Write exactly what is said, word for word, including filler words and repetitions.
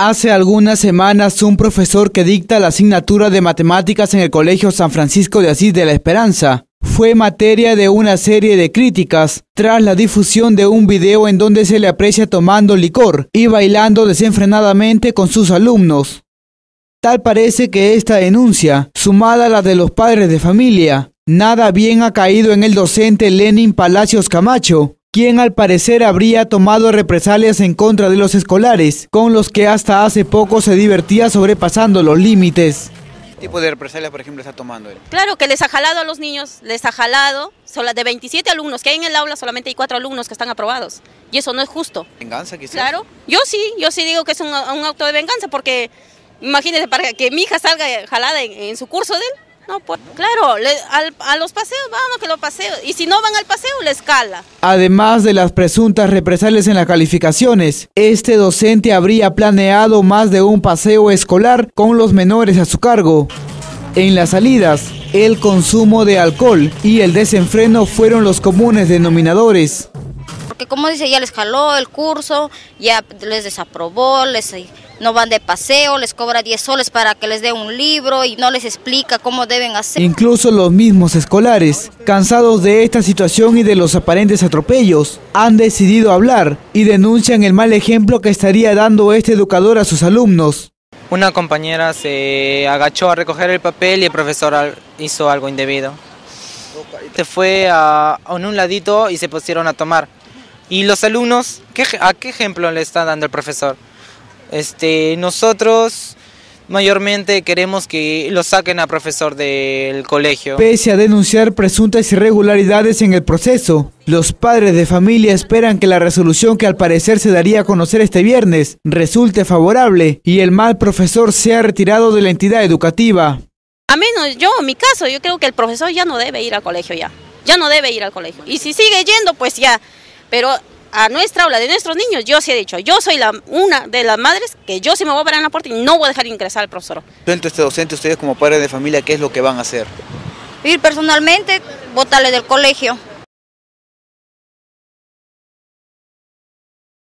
Hace algunas semanas, un profesor que dicta la asignatura de matemáticas en el Colegio San Francisco de Asís de la Esperanza fue materia de una serie de críticas tras la difusión de un video en donde se le aprecia tomando licor y bailando desenfrenadamente con sus alumnos. Tal parece que esta denuncia, sumada a la de los padres de familia, nada bien ha caído en el docente Lenin Palacios Camacho, quien al parecer habría tomado represalias en contra de los escolares, con los que hasta hace poco se divertía sobrepasando los límites. ¿Qué tipo de represalias, por ejemplo, está tomando él? Claro que les ha jalado a los niños, les ha jalado, de veintisiete alumnos que hay en el aula, solamente hay cuatro alumnos que están aprobados, y eso no es justo. ¿Venganza quizás? Claro, yo sí, yo sí digo que es un, un acto de venganza, porque imagínense para que mi hija salga jalada en, en su curso de él. No, pues, claro, le, al, a los paseos, vamos que los paseos, y si no van al paseo, les cala. Además de las presuntas represalias en las calificaciones, este docente habría planeado más de un paseo escolar con los menores a su cargo. En las salidas, el consumo de alcohol y el desenfreno fueron los comunes denominadores. Porque como dice, ya les jaló el curso, ya les desaprobó, les... no van de paseo, les cobra diez soles para que les dé un libro y no les explica cómo deben hacer. Incluso los mismos escolares, cansados de esta situación y de los aparentes atropellos, han decidido hablar y denuncian el mal ejemplo que estaría dando este educador a sus alumnos. Una compañera se agachó a recoger el papel y el profesor hizo algo indebido. Se fue a, a un ladito y se pusieron a tomar. Y los alumnos, ¿qué, ¿a qué ejemplo le está dando el profesor? Este, nosotros mayormente queremos que lo saquen a profesor del colegio. Pese a denunciar presuntas irregularidades en el proceso, los padres de familia esperan que la resolución que al parecer se daría a conocer este viernes resulte favorable y el mal profesor sea retirado de la entidad educativa. A menos yo, en mi caso, yo creo que el profesor ya no debe ir al colegio ya, ya no debe ir al colegio. Y si sigue yendo, pues ya, pero a nuestra aula de nuestros niños, yo sí he dicho, yo soy la, una de las madres que yo sí me voy a parar en la puerta y no voy a dejar ingresar al profesor. Dentro de este docente, ustedes como padres de familia, ¿qué es lo que van a hacer? Ir personalmente, botarle del colegio.